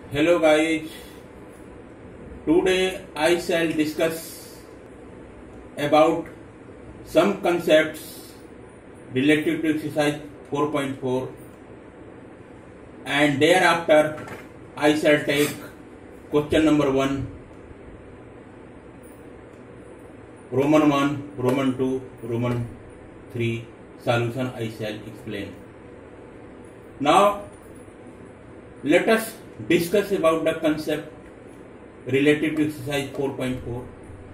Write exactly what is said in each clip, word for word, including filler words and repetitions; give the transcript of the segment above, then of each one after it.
Hello guys, today I shall discuss about some concepts related to exercise four point four and thereafter I shall take question number one, Roman one, Roman two, Roman three solution I shall explain. Now let us discuss about the concept related to exercise four point four.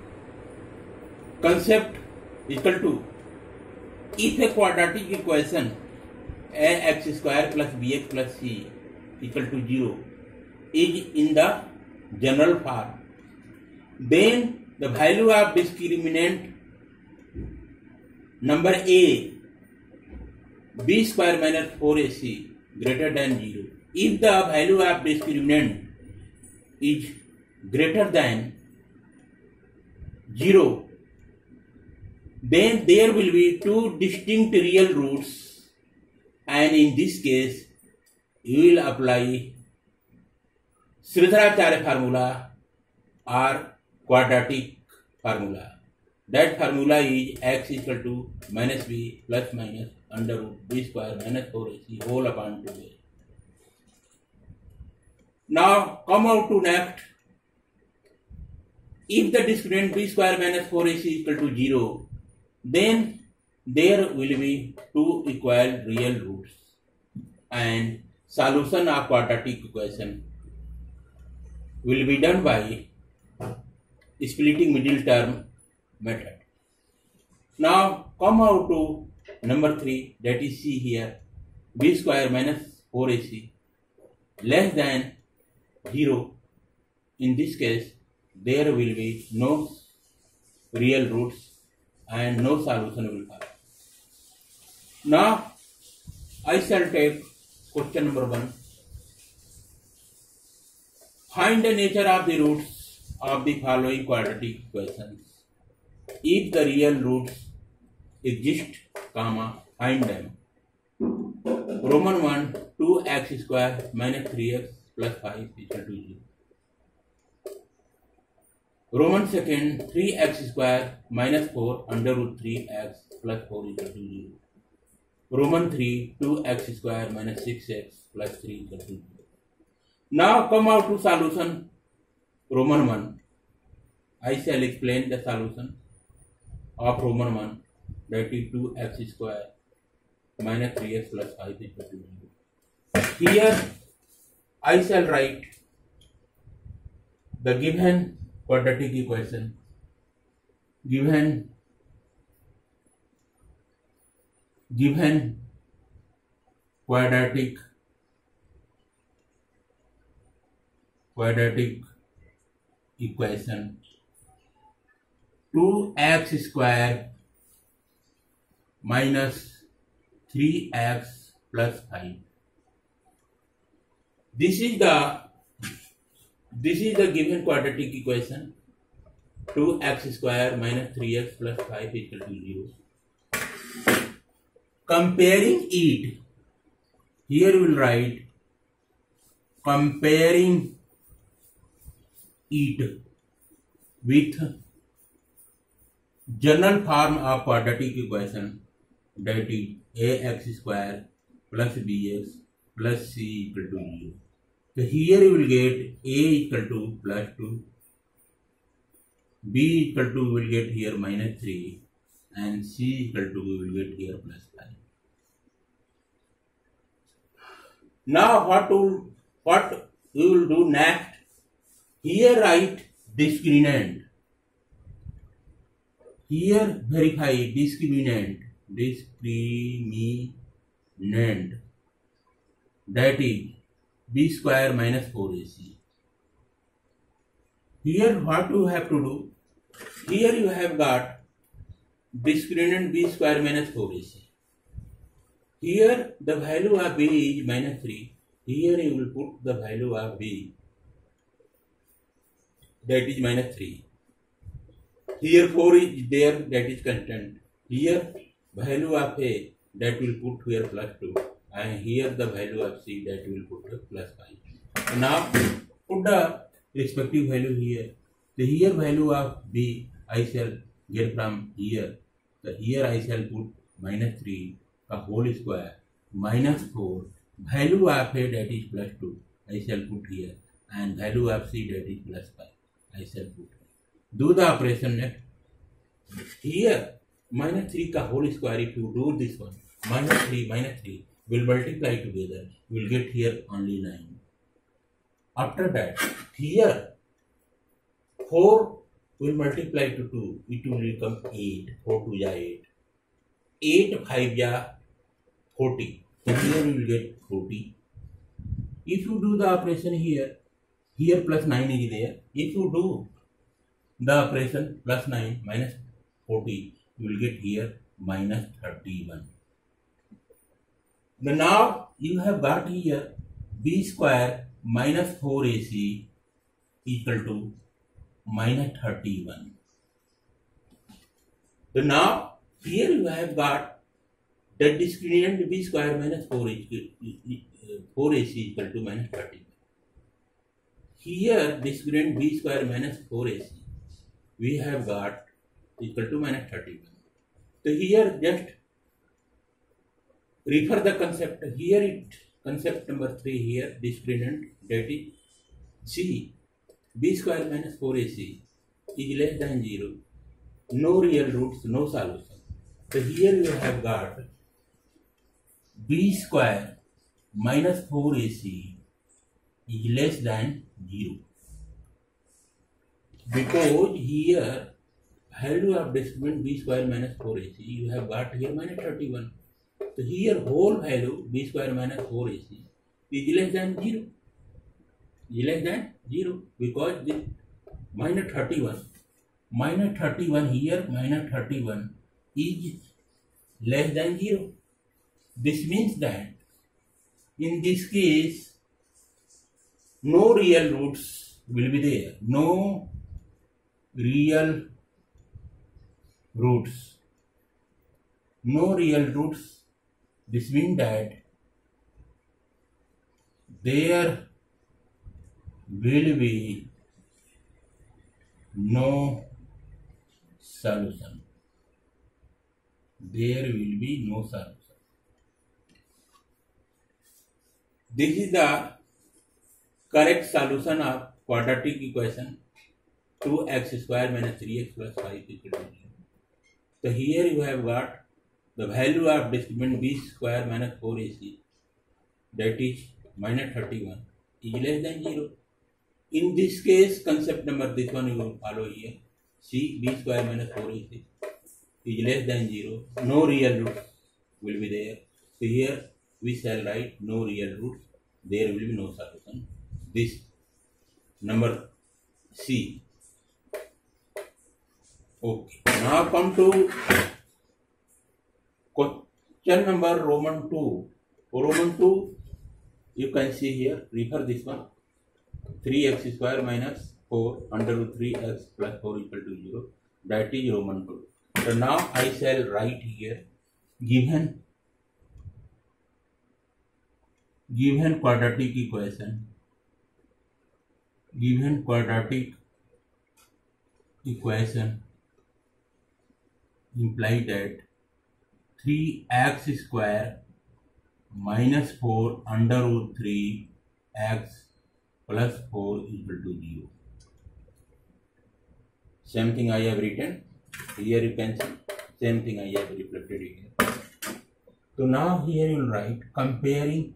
Concept equal to if a quadratic equation ax square plus bx plus c equal to zero is in the general form, then the value of discriminant number a b square minus four a c greater than zero. If the value of discriminant is greater than zero, then there will be two distinct real roots, and in this case you will apply Sridharacharya formula or quadratic formula. That formula is x equal to minus b plus minus under root b square minus four a c whole upon two a. Now come out to next. If the discriminant b square minus four a c equal to zero, then there will be two equal real roots, and solution of quadratic equation will be done by splitting middle term method. Now come out to number three, that is c here, b square minus four a c less than zero. In this case there will be no real roots and no solution will follow. Now I shall take question number one. Find the nature of the roots of the following quadratic equations. If the real roots exist, comma, find them. Roman one, two x square minus three x plus five equal to zero. Roman second, three x square minus four under root three x plus four equal to zero. Roman three, two x square minus six x plus three equal to zero. Now come out to solution. Roman one. I shall explain the solution of Roman one, that is two x square minus three x plus five equal to zero. Here I shall write the given quadratic equation, given given quadratic quadratic equation two x square minus three x plus five. This is the this is the given quadratic equation, two x square minus three x plus five equal to zero. Comparing it, here we will write comparing it with general form of quadratic equation, that is ax square plus bx plus c equal to zero. So here you will get a equal to plus two, b equal to we will get here minus three, and c equal to we will get here plus five. Now what to, what we will do next? Here write discriminant. Here verify discriminant, discriminant, that is b square minus four a c. Here what you have to do? Here you have got discriminant b square minus four a c. Here the value of b is minus three. Here you will put the value of b, that is minus three. Here four is there, that is constant. Here value of a, that will put here plus two, and here the value of c, that will put plus five. Now put the respective value here. The here value of b I shall get from here. The here I shall put minus three का whole square minus four. Value of a that is plus two I shall put here, and value of c that is plus five I shall put here. Do the operation next. Here minus three का whole square, if you do this one, minus three minus three will multiply together, you will get here only nine. After that, here four will multiply to two, it will become eight. four two is eight. eight five is forty. So here you will get forty. If you do the operation here, here plus nine is there. If you do the operation plus nine minus forty, you will get here minus thirty-one. Then now you have got here b square minus four a c equal to minus thirty-one. Then now here you have got that discriminant b square minus four a c equal to minus thirty-one. Here discriminant b square minus four a c we have got equal to minus thirty-one. So here just refer the concept. Here it concept number three here discriminant, that is c b square minus four a c is less than zero. No real roots, no solution. So here you have got b square minus four a c is less than zero. Because here value of discriminant b square minus four a c you have got here minus thirty-one. So here whole value b square minus four a c is less than zero. Is less than zero because this minus thirty-one. Minus thirty-one here minus thirty-one is less than zero. This means that in this case no real roots will be there. No real roots. No real roots. This means that there will be no solution. There will be no solution. This is the correct solution of quadratic equation two x square minus three x plus five equal to zero. So here you have got the value of discriminant b square minus four a c, that is minus thirty-one, is less than zero. In this case, concept number this one you will follow here. C b square minus four a c is less than zero. No real roots will be there. So here we shall write no real roots. There will be no solution. This number C. Okay. Now come to question number Roman two. Roman two, you can see here, refer this one. three x square minus four under root three x plus four equal to zero. That is Roman two. So now I shall write here given given quadratic equation. Given quadratic equation imply that three x square minus four under root three x plus four equal to zero. Same thing I have written here, you can see same thing I have reflected here. So now here you will write comparing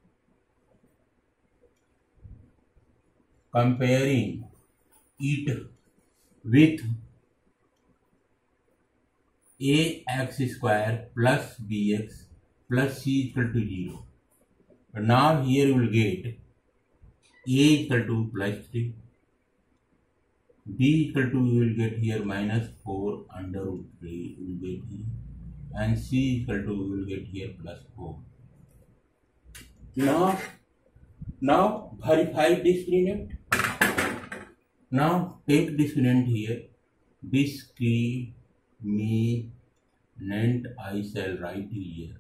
comparing it with ax square plus bx plus c equal to zero. But now here you will get a equal to plus three, b equal to you will get here minus four under root three you will get here, and c equal to you will get here plus four. Now, now verify discriminant. Now take discriminant here. Discriminant I shall write here.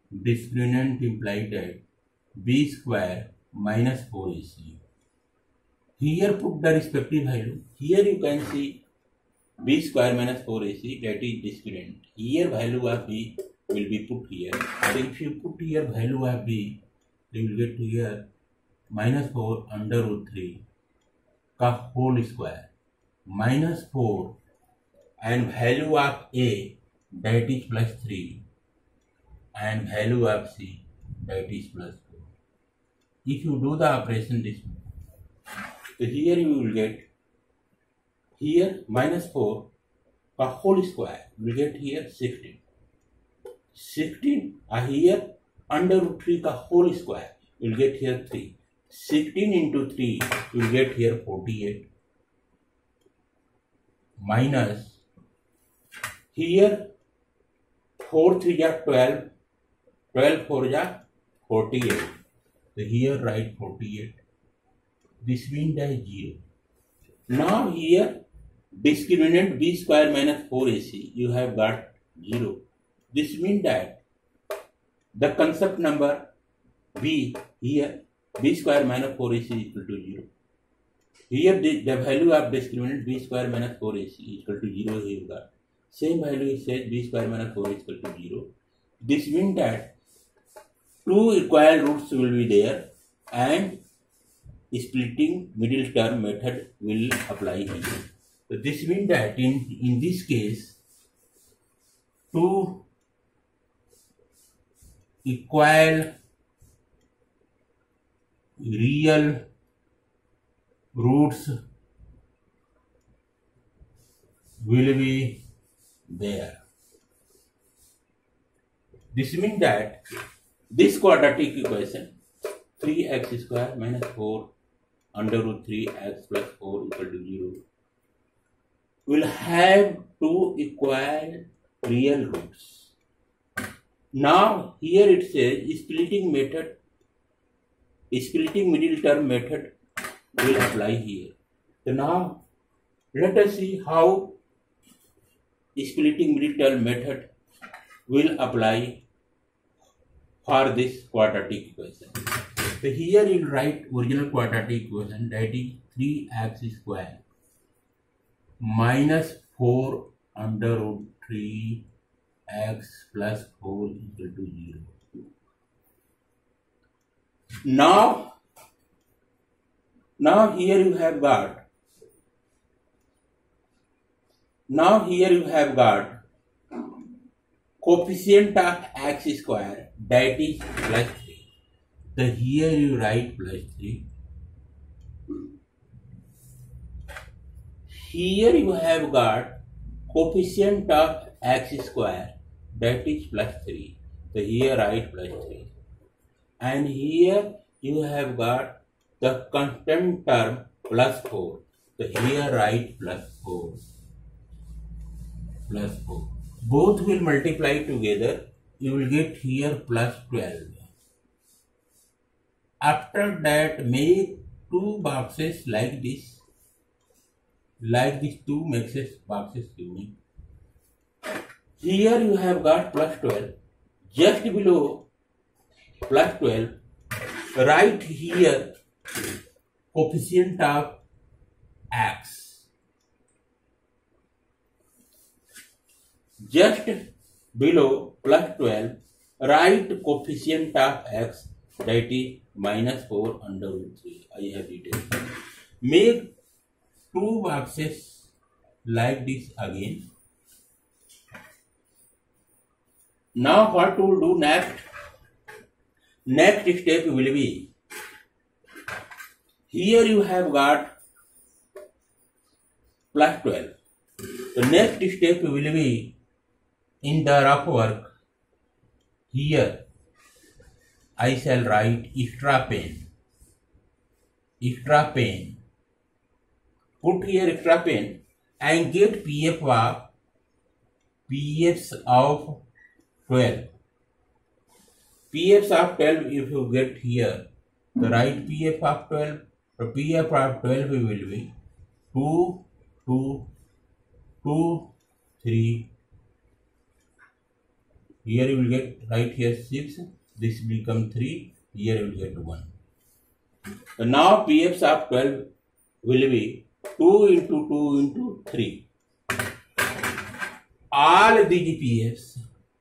Discriminant implies that b square minus four a c Here put the respective value. Here you can see b square minus four a c, that is discriminant. Here value of b will be put here. So if you put here value of b, you will get here minus four under root three का whole square minus four and value of a, that is plus three, and value of c, that is plus four. If you do the operation this way, so here you will get here minus four का whole square, you will get here sixteen. sixteen uh, here under root three का whole square, you will get here three. sixteen into three, you will get here forty-eight. Minus here four three are twelve, twelve four are forty-eight. So here write forty-eight. This means that is zero. Now here discriminant b square minus four a c, you have got zero. This means that the concept number b here, b square minus four a c is equal to zero. Here the, the value of discriminant b square minus four a c is equal to zero here you got. Same value is says b square minus four is equal to zero. This means that two equal roots will be there and splitting middle term method will apply here. So this means that in, in this case two equal real roots will be there. This means that this quadratic equation three x square minus four under root three x plus four equal to zero will have two equal real roots. Now here it says splitting method, splitting middle term method will apply here. So now let us see how splitting middle term method will apply for this quadratic equation. So here you will write original quadratic equation, that is three x square minus four under root three x plus four equal to zero. Now, now here you have got, now here you have got coefficient of x square, that is plus three. So here you write plus three. Here you have got coefficient of x square, that is plus three. So here write plus three. And here you have got the constant term plus four. So here write plus four. Plus four. Both will multiply together. You will get here plus twelve. After that, make two boxes like this. Like these two makes boxes unique. Here you have got plus twelve. Just below plus twelve, write here coefficient of x. Just below plus twelve, write coefficient of x, that is minus four under root three. I have written. Make two boxes like this again. Now what to do next? Next step will be, here you have got plus twelve. The next step will be, in the rough work, here I shall write extra pen. Extra pen. Put here extra pen and get P F of P Fs of twelve. P Fs of twelve if you get here, the write P F of twelve. So P F of twelve will be two, two, two, three. Here you will get right here six. This become three. Here you will get one. So now P Fs of twelve will be two into two into three. All these P Fs,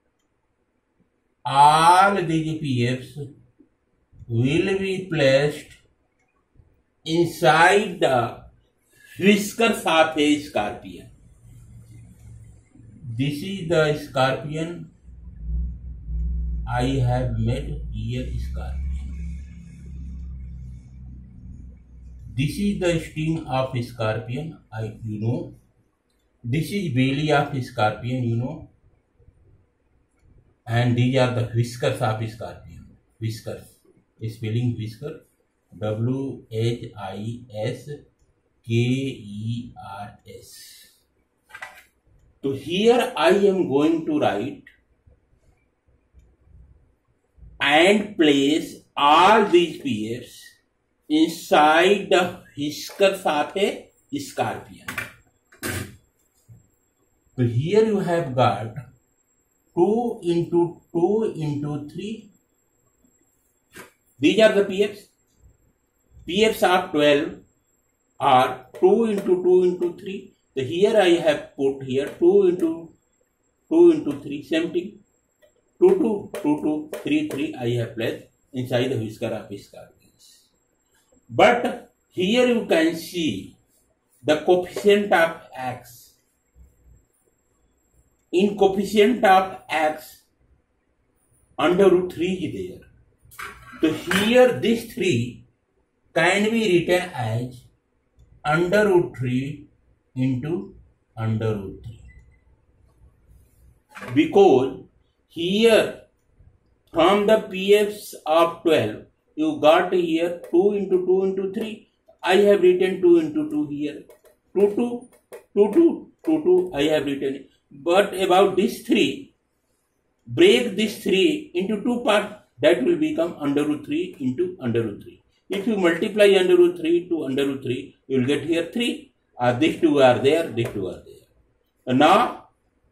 all these P Fs will be placed inside the whiskers of a scorpion. This is the scorpion. I have made here scorpion. This is the sting of scorpion, I you know. This is belly of scorpion, you know. And these are the whiskers of scorpion. Whiskers. Spelling whisker. W H I S K E R S. So here I am going to write and place all these P Fs inside the whiskers of a scorpion. So here you have got two into two into three. These are the P Fs. P Fs of twelve are two into two into three. So here I have put here two into two into three, same thing. two, two, two, two, three, three I have placed inside the whisker of scorpions. But here you can see the coefficient of x. In coefficient of x, under root three is there. So here this three can be written as under root three into under root three. Because here from the P Fs of twelve, you got here two into two into three. I have written two into two here. two, two, two, two, two, two, I have written. But about this three, break this three into two parts, that will become under root three into under root three. If you multiply under root three to under root three, you will get here three. Uh, these two are there, these two are there. And now,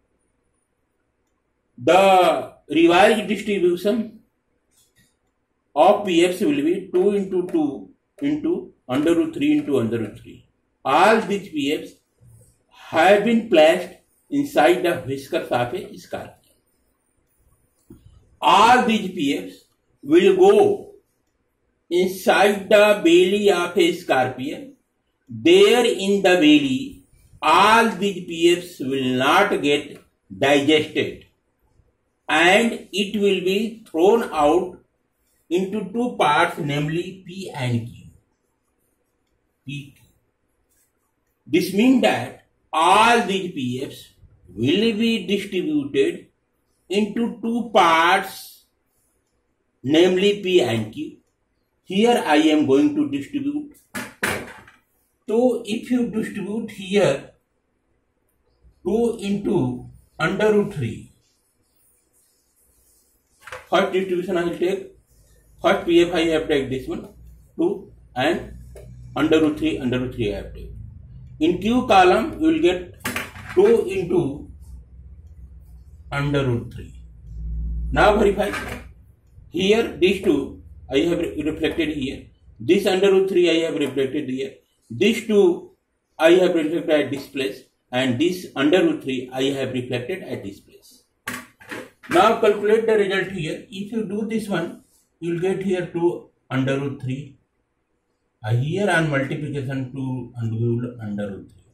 the revised distribution of P Fs will be two into two into under root three into under root three. All these P Fs have been placed inside the whiskers of a scorpion. All these P Fs will go inside the belly of a scorpion. There in the belly, all these P Fs will not get digested and it will be thrown out into two parts, namely P and Q. P, Q. This means that all these P Fs will be distributed into two parts, namely P and Q. Here I am going to distribute. So if you distribute here two into under root three, first distribution I will take, first P F I have take this one, two, and under root three, under root three I have take. In Q column, you will get two into under root three. Now verify. Here, these two I have reflected here. This under root three I have reflected here. These two I have reflected at this place. And this under root three I have reflected at this place. Now calculate the result here. If you do this one, you will get here two under root three. Uh, here on multiplication two under, under root three.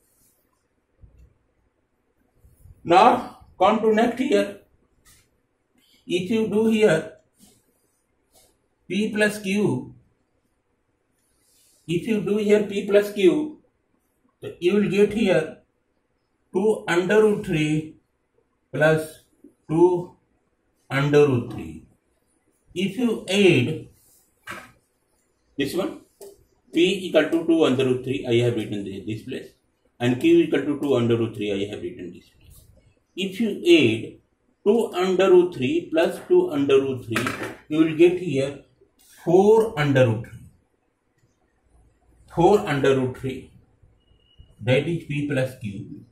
Now come to next here. If you do here P plus Q, if you do here P plus Q, you will get here two under root three plus two under root three. If you add this one, P equal to two under root three, I have written this place, and Q equal to two under root three, I have written this place. If you add two under root three plus two under root three, you will get here four under root three. four under root three, that is P plus Q.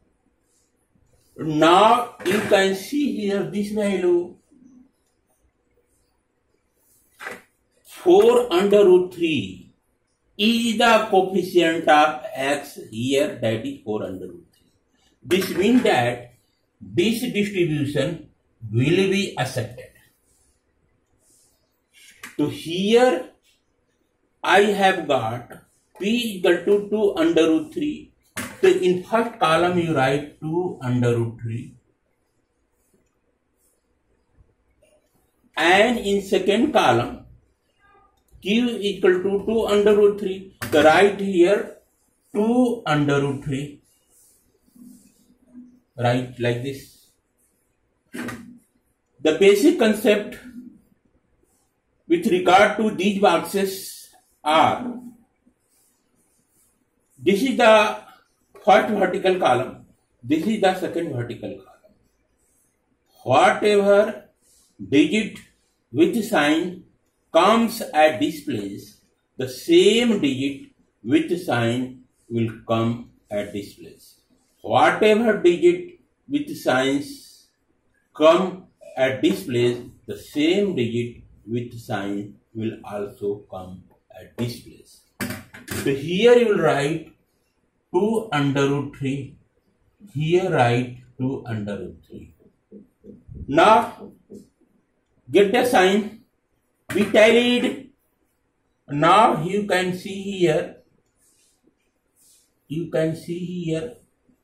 Now you can see here this value, four under root three is the coefficient of x here, that is four under root three. This means that this distribution will be accepted. So here I have got p equal to two under root three. So in first column you write two under root three. And in second column q equal to two under root three. So write here two under root three. Write like this. The basic concept with regard to these boxes are, this is the first vertical column, this is the second vertical column. Whatever digit with sign comes at this place, the same digit with sign will come at this place. Whatever digit with signs come at this place, the same digit with sign will also come at this place. So here you will write two under root three. Here write two under root three. Now get the sign. We tallied. Now you can see here. You can see here.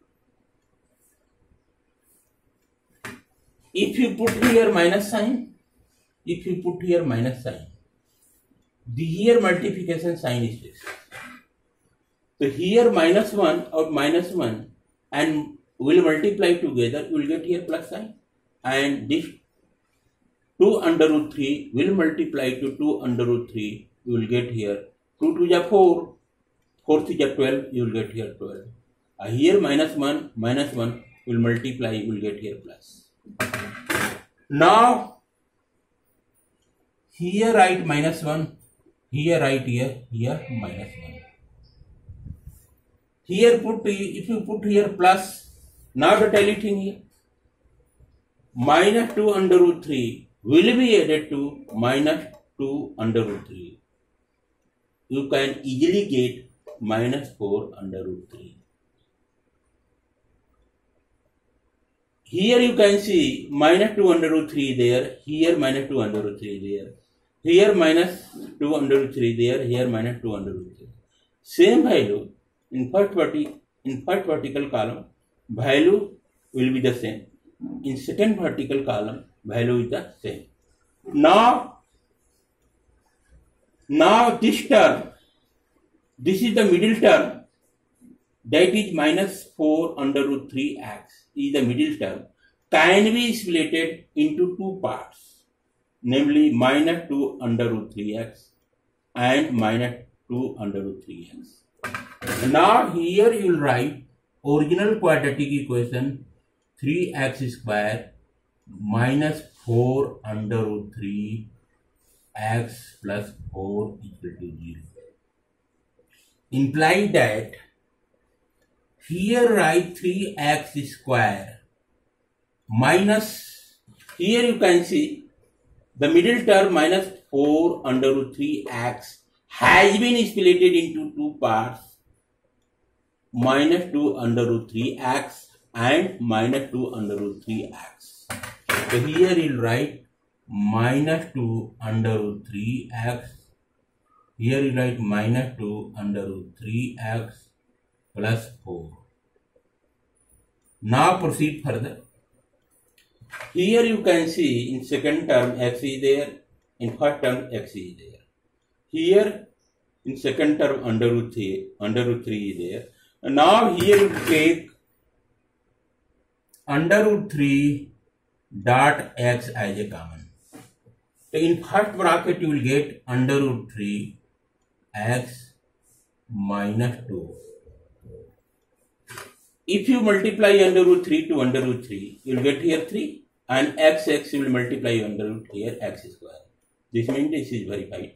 If you put here minus sign, if you put here minus sign, the here multiplication sign is fixed. So here minus one or minus one and will multiply together, you will get here plus sign, and this two under root three will multiply to two under root three, you will get here two to the four, four to the twelve, you will get here twelve. Uh, here minus one, minus one will multiply, you will get here plus. Now here write minus one, here write here, here minus one. Here put, if you put here plus, now the tally thing here, minus two under root three will be added to minus two under root three. You can easily get minus four under root three. Here you can see minus two under root three there, here minus two under root three there, here minus two under root three there, here minus two under root three. Same value in first vertical, in first vertical column, value will be the same. In second vertical column, value is the same. Now, now this term, this is the middle term, that is minus four under root three x is the middle term, can be split into two parts, namely minus two under root three x and minus two under root three x. Now here you will write original quadratic equation three x square minus four under root three x plus four equal to zero. Imply that here write three x square minus, here you can see the middle term minus four under root three x has been split into two parts, minus two under root three x and minus two under root three x. So here you will write minus two under root three x, here you write minus two under root three x plus four. Now proceed further. Here you can see in second term x is there, in first term x is there. Here in second term under root three, under root three is there. And now here you take under root three dot x as a common. So in first bracket you will get under root three x minus two. If you multiply under root three to under root three, you will get here three, and x, x you will multiply under root here x square. This means this is verified.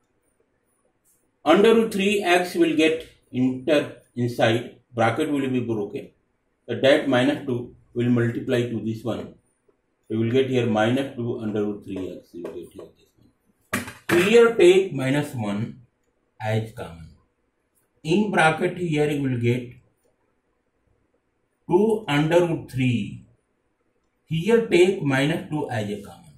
Under root three x will get enter inside, bracket will be broken. So that minus two will multiply to this one. You will get here minus two under root three x. You will get here this one. Here take minus one as common. in bracket here you will get two under root three. Here take minus two as a common.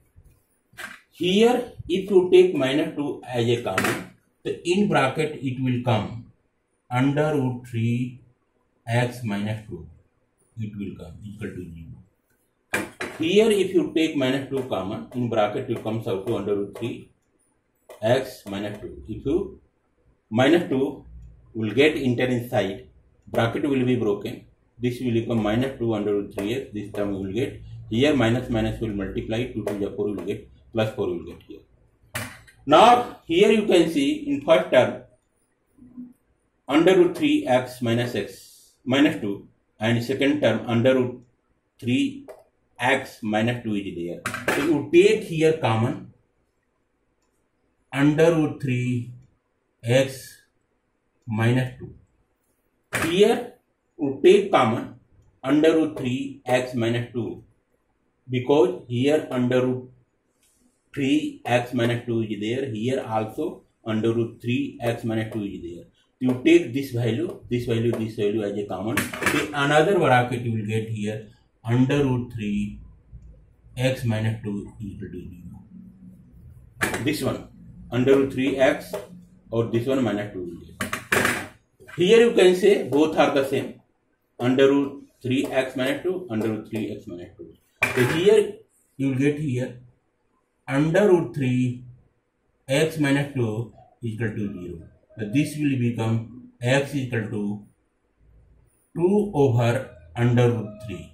Here if you take minus two as a common, so in bracket it will come under root three x minus two. It will come equal to zero. Here if you take minus two common, in bracket it comes out to under root three x minus two. If you minus two will get enter inside, bracket will be broken. This will become minus two under root three x. This term we will get. Here minus minus will multiply. two to the four will get. Plus four will get here. Now here you can see in first term under root three x minus x minus two, and second term under root three x minus two is there. So you take here common under root three x minus two. Here you take common under root three x minus two, because here under root three x minus two is there. Here also under root three x minus two is there. You take this value, this value, this value as a common. The another bracket you will get here under root three x minus two equal to zero. This one under root three x or this one minus two will get. Here you can say both are the same. Under root three x minus two, under root three x minus two. So here you will get here under root three x minus two equal to zero. So this will become x equal to two over under root three.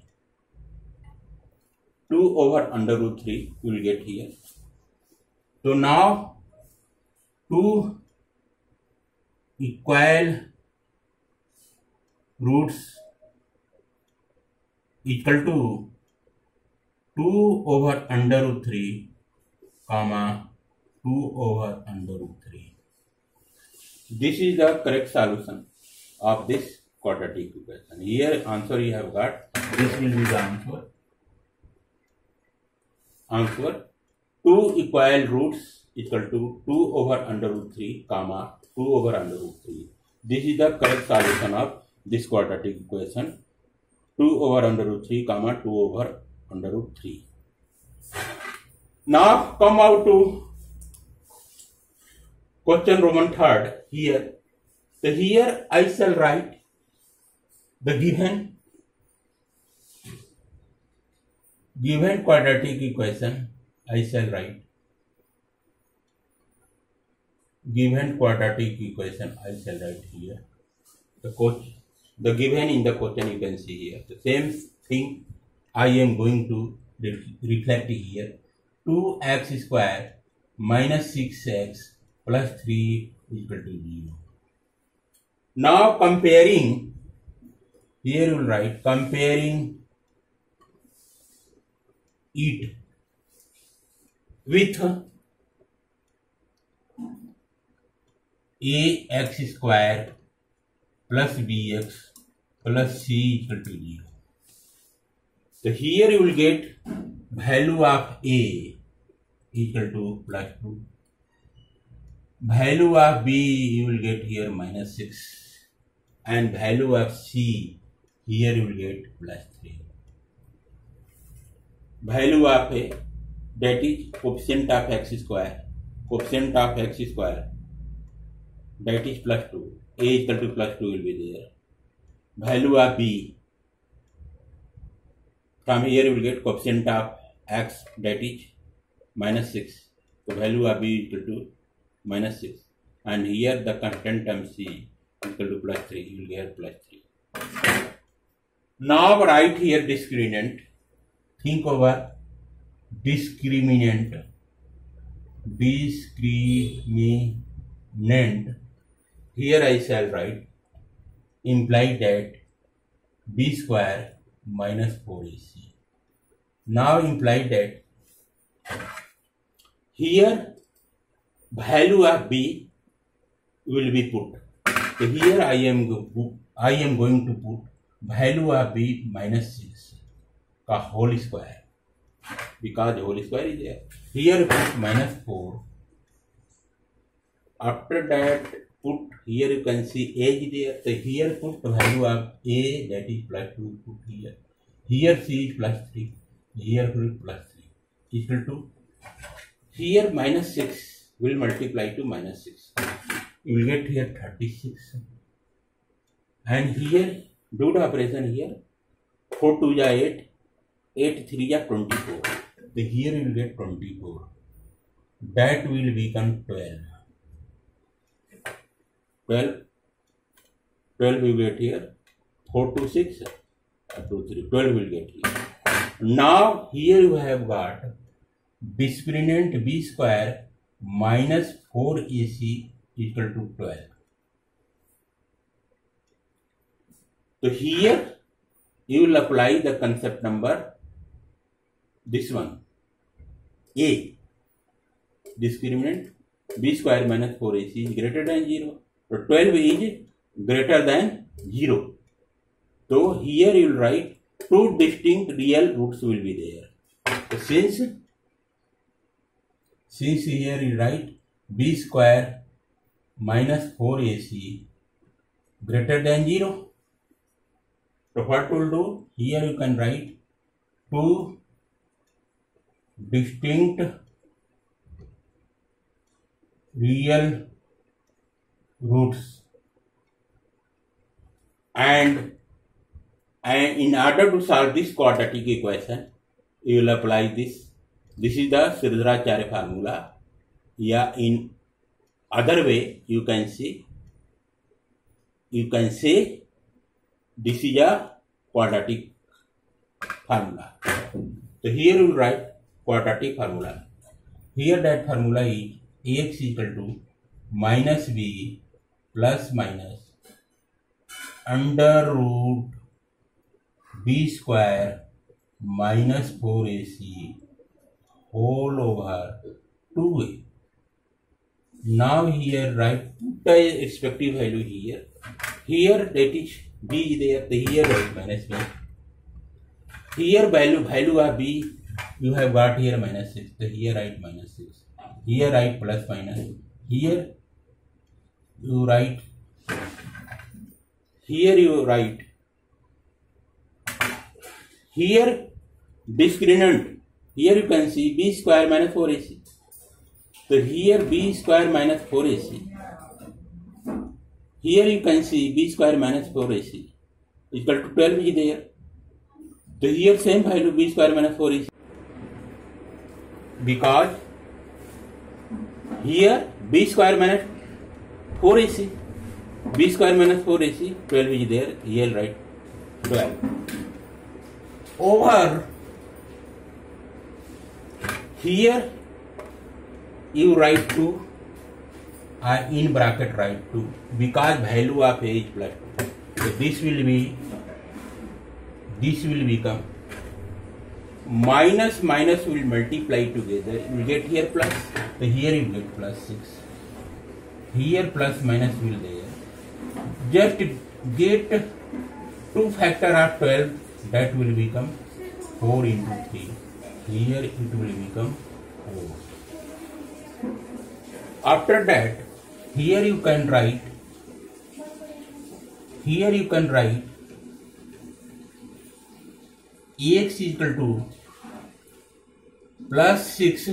two over under root three you will get here. So now two equal roots equal to two over under root three comma two over under root three. This is the correct solution of this quadratic equation. Here answer you have got. This will be the answer. Answer two equal roots equal to two over under root three comma two over under root three. This is the correct solution of this quadratic equation. two over under root three comma two over under root three. Now come out to question Roman third here. So here I shall write the given given quadratic equation. I shall write given quadratic equation. I shall write here the coach the given in the question you can see here. The same thing I am going to re reflect here. two x square minus six x plus three equal to zero. Now comparing, here you will write comparing it with ax square plus bx plus c equal to zero. So here you will get value of a equal to plus two. Value of b you will get here minus six, and value of c here you will get plus three. Value of a, that is coefficient of x square, coefficient of x square, that is plus two. A equal to plus two will be there. Value of b, from here you will get coefficient of x, that is minus six. So value of b equal to minus six, and here the constant term c equal to plus three. You will get plus three. Now write here discriminant. Think over discriminant. Discriminant. Here I shall write imply that b square minus four a c. Now imply that here value of b will be put. So here I am I am going to put value of b minus six ka whole square, because whole square is there. Here put minus four. After that put here you can see a is there. So here put the value of a, that is plus two, put here. Here c is plus three. Here plus three equal to, here minus six will multiply to minus six. You will get here thirty-six. And here do the operation here. four two is eight. eight three is twenty-four. So here you will get twenty-four. That will become twelve. twelve. twelve you get here. four two six. two three. twelve will get here. Now here you have got discriminant b square minus four a c equal to twelve. So here you will apply the concept number, this one, a, discriminant b square minus four a c is greater than zero. So twelve is greater than zero. So here you will write two distinct real roots will be there. So since, since here you write b square minus four a c greater than zero. So what will do? Here you can write two distinct real roots, and and in order to solve this quadratic equation, you will apply this. This is the Sridharacharya formula. Yeah, in other way you can see, you can say this is a quadratic formula. So here you will write quadratic formula. Here that formula is ax equal to minus b plus minus under root b square minus four a c whole over two a. Now here write the respective value here. Here that is b is there, the here write minus b. Here value value of b you have got here minus six, the here write minus six. Here write plus minus. Here you write, here you write, here discriminant, here you can see b square minus four a c. So here b square minus four a c. Here you can see b square minus four a c equal to twelve is there. So here same value b square minus four a c. Because here b square minus four a c, b square minus four a c, twelve is there, here write twelve. Over here you write two, or in bracket write two, because value of a is plus two. So this will be, this will become minus minus will multiply together, you will get here plus, so here you get plus six. Here plus minus will there. Just get two factor of twelve, that will become four into three. Here it will become four. After that, here you can write, here you can write ax equal to plus six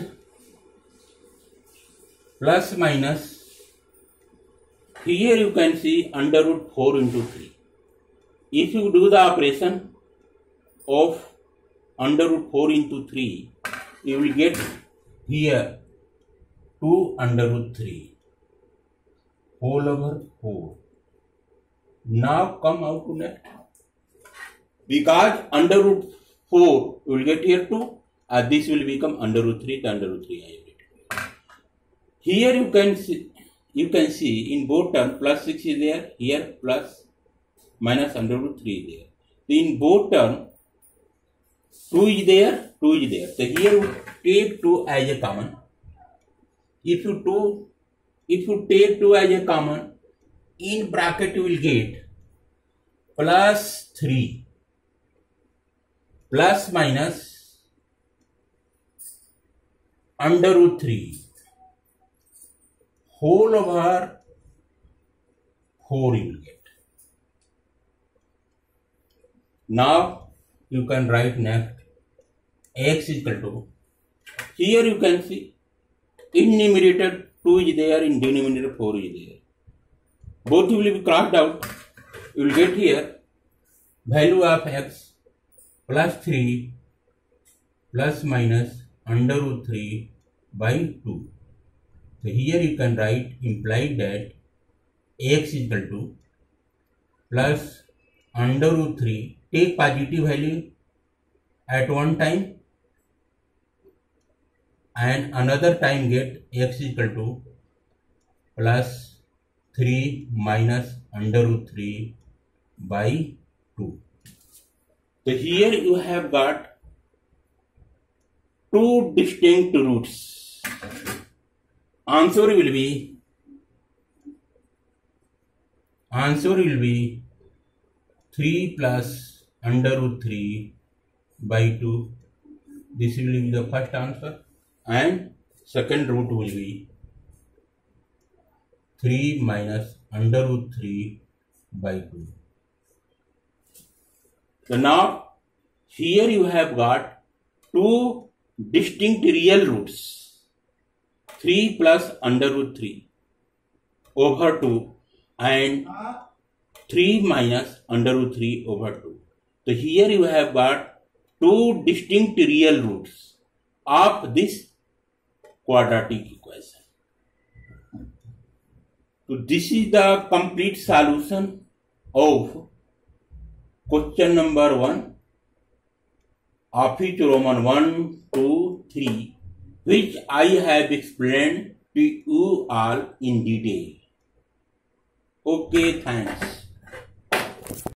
plus minus, here you can see under root four into three. If you do the operation of under root four into three, you will get here two under root three whole over four. Now come out to net. Because under root four, you will get here two, and this will become under root three, the under root three I get. Here you can see, you can see in both terms plus six is there, here plus minus under root three is there. In both terms, two is there, two is there. So here we take two as a common. If you two, if you take two as a common, in bracket you will get plus three plus minus under root three whole over four you will get. Now you can write next x is equal to, here you can see in numerator two is there, in denominator four is there. Both will be crossed out. You will get here value of x plus three plus minus under root three by two. So here you can write implied that x is equal to plus under root three, take positive value at one time and another time get x is equal to plus three minus under root three by two. So here you have got two distinct roots. Answer will be answer will be three plus under root three by two. This will be the first answer, and second root will be three minus under root three by two. So now here you have got two distinct real roots, three plus under root three over two and three minus under root three over two. So here you have got two distinct real roots of this quadratic equation. So this is the complete solution of question number one of each Roman one, two, three, which I have explained to you all in detail. Okay, thanks.